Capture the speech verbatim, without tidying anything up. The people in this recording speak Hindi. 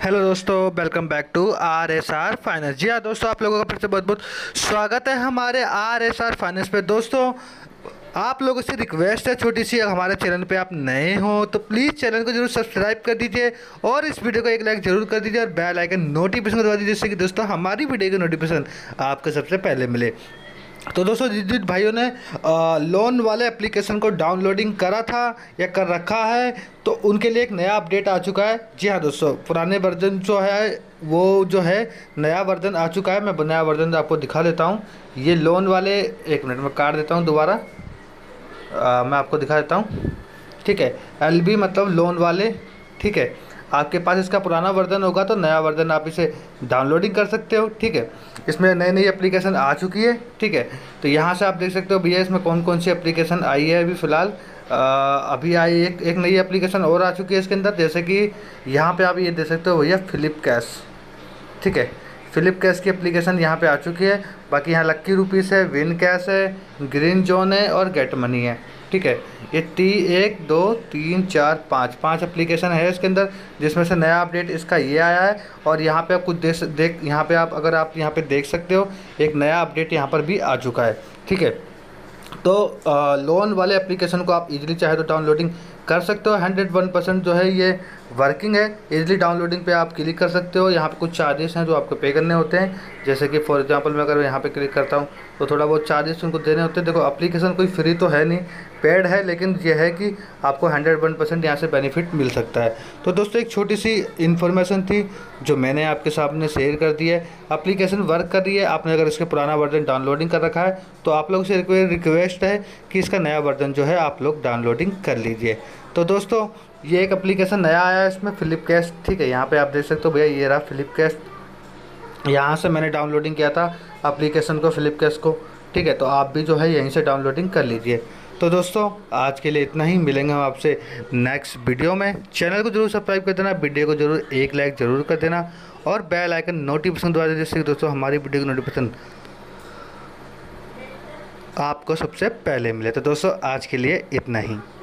हेलो दोस्तों, welcome back to R S R finance. जी हाँ दोस्तों, आप लोगों का फिर से बहुत बहुत स्वागत है हमारे आर एस आर फाइनेंस पे। दोस्तों, आप लोगों से रिक्वेस्ट है छोटी सी, अगर हमारे चैनल पे आप नए हो तो प्लीज़ चैनल को जरूर सब्सक्राइब कर दीजिए और इस वीडियो को एक लाइक जरूर कर दीजिए और बेल आइकन नोटिफिकेशन दबा दीजिए, जिससे कि दोस्तों हमारी वीडियो की नोटिफिकेशन आपको सबसे पहले मिले। तो दोस्तों, जिन जिन भाइयों ने आ, लोन वाले एप्लीकेशन को डाउनलोडिंग करा था या कर रखा है, तो उनके लिए एक नया अपडेट आ चुका है। जी हाँ दोस्तों, पुराने वर्जन जो है वो जो है नया वर्जन आ चुका है। मैं नया वर्जन आपको दिखा देता हूँ। ये लोन वाले, एक मिनट में काट देता हूँ दोबारा, आ, मैं आपको दिखा देता हूँ। ठीक है, एल बी मतलब लोन वाले। ठीक है, आपके पास इसका पुराना वर्जन होगा तो नया वर्जन आप इसे डाउनलोडिंग कर सकते हो। ठीक है, इसमें नई नई एप्लीकेशन आ चुकी है। ठीक है, तो यहाँ से आप देख सकते हो भैया इसमें कौन कौन सी एप्लीकेशन आई है अभी फ़िलहाल। अभी आई एक एक नई एप्लीकेशन और आ चुकी है इसके अंदर, जैसे कि यहाँ पे आप ये देख सकते हो भैया, फ्लिप कैश। ठीक है, फ्लिप कैश की एप्लीकेशन यहाँ पे आ चुकी है। बाकी यहाँ लक्की रुपीस है, विन कैश है, ग्रीन जोन है और गेट मनी है। ठीक है, ये टी एक दो तीन चार पाँच पाँच एप्लीकेशन है इसके अंदर, जिसमें से नया अपडेट इसका ये आया है। और यहाँ पे आप कुछ देख देख यहाँ पे आप अगर आप यहाँ पे देख सकते हो, एक नया अपडेट यहाँ पर भी आ चुका है। ठीक है, तो आ, लोन वाले एप्लीकेशन को आप इजीली चाहे तो डाउनलोडिंग कर सकते हो। हंड्रेड वन परसेंट जो है ये वर्किंग है। इजीली डाउनलोडिंग पे आप क्लिक कर सकते हो। यहाँ पे कुछ चार्जेस हैं जो आपको पे करने होते हैं, जैसे कि फॉर एग्जांपल मैं अगर यहाँ पे क्लिक करता हूँ तो थोड़ा बहुत चार्जेस उनको देने होते हैं। देखो, एप्लीकेशन कोई फ्री तो है नहीं, पेड है, लेकिन ये है कि आपको हंड्रेड वन परसेंट यहाँ से बेनिफिट मिल सकता है। तो दोस्तों, एक छोटी सी इन्फॉर्मेशन थी जो मैंने आपके सामने शेयर कर दी है। एप्लीकेशन वर्क कर रही है। आपने अगर इसका पुराना वर्जन डाउनलोडिंग कर रखा है तो आप लोगों से रिक्वेस्ट है कि इसका नया वर्जन जो है आप लोग डाउनलोडिंग कर लीजिए। तो दोस्तों, ये एक एप्लीकेशन नया आया है इसमें, फ्लिप कैश। ठीक है, यहाँ पे आप देख सकते हो भैया, ये रहा फ्लिप कैश। यहाँ से मैंने डाउनलोडिंग किया था एप्लीकेशन को, फ्लिप कैश को। ठीक है, तो आप भी जो है यहीं से डाउनलोडिंग कर लीजिए। तो दोस्तों, आज के लिए इतना ही। मिलेंगे हम आपसे नेक्स्ट वीडियो में। चैनल को जरूर सब्सक्राइब कर देना, वीडियो को जरूर एक लाइक ज़रूर कर देना और बेल आइकन नोटिफिकेशन दबा देना, जिससे दोस्तों हमारी वीडियो की नोटिफिकेशन आपको सबसे पहले मिले। तो दोस्तों, आज के लिए इतना ही।